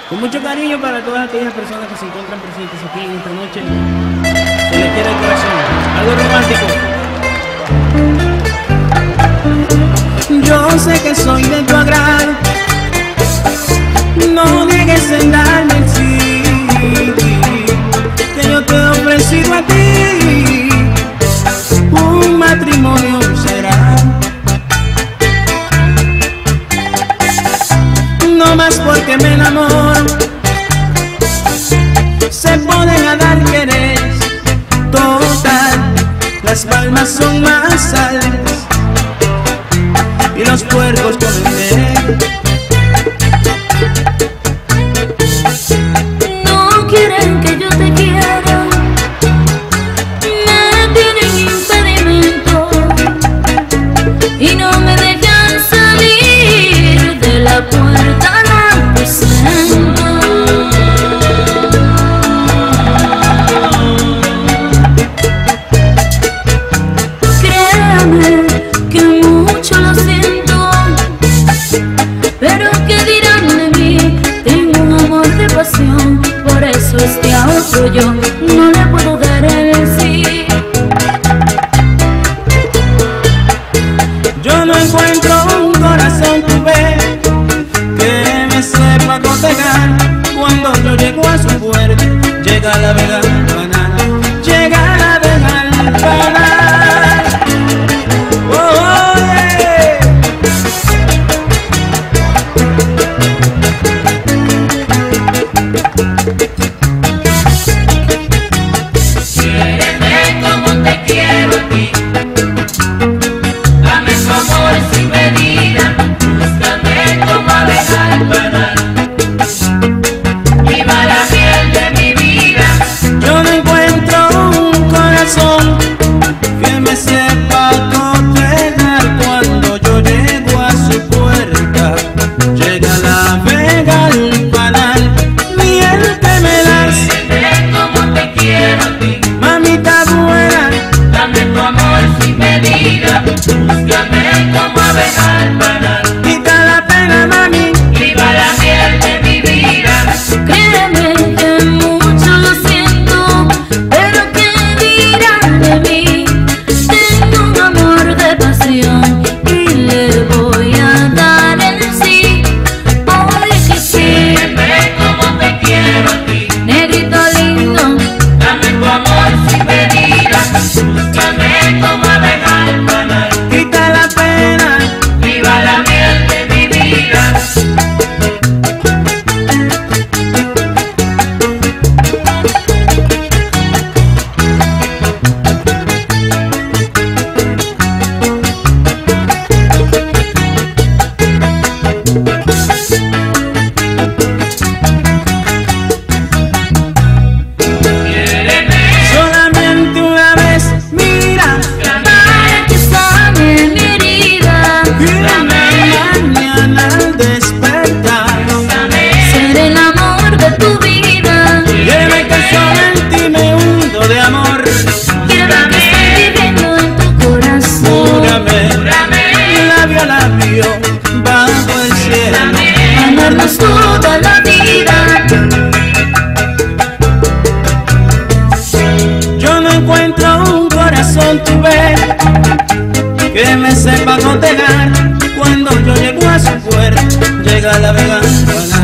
Con mucho cariño para todas aquellas personas que se encuentran presentes aquí en esta noche. Se les quiere el corazón. Algo romántico. Yo sé que soy de tu agrado. No dejes en darme el sí que yo te he ofrecido a ti. Un matrimonio será. No más porque me enamoro, se ponen a dar querer. Total, las palmas son más altas y los puercos comen bien. No quieren que yo te quiera, me tienen impedimento y no me dejan salir de la puerta. Créame que mucho lo siento, pero ¿qué dirán de mí? Tengo un amor de pasión, por eso a otro yo no le puedo dar el sí. Yo no encuentro un corazón, tú ves, que me sepa cotejar. Cuando yo llego a su puerta, llega la vega banana, llega la vega banana. Quiéreme como te quiero a ti, dame tu amor sin medida, búscame como abeja al panal, viva la miel de mi vida. Yo no encuentro un corazón que me sepa cotejar. Cuando yo llego a su puerta, llega la vega al panal, miel que me das. Quiéreme como te quiero a ti, Mamita buena, dame tu amor sin medida, búscame como abeja al panal, quita la pena, mami. viva la miel de mi vida. Créeme que mucho lo siento, pero ¿qué dirán de mí? Tengo un amor de pasión y le voy a dar el sí. Oye que sí, Quiéreme como te quiero a ti, negrito lindo, dame tu amor sin medida, búscame como abeja al panal, Quita la pena, viva la miel de mi vida. Quiéreme, solamente una vez, mira, para que sane mi herida. y mañana al despertar, Ser el amor de tu vida. quiere que solo en ti me hundo de amor. Quiero que estoy viviendo en tu corazón. Júrame, labio a labio, bajo el cielo. Amarnos toda la vida. Yo no encuentro un corazón, tú ves, que me sepa cotejar. Cuando yo llego a su puerta, llega la vega banana.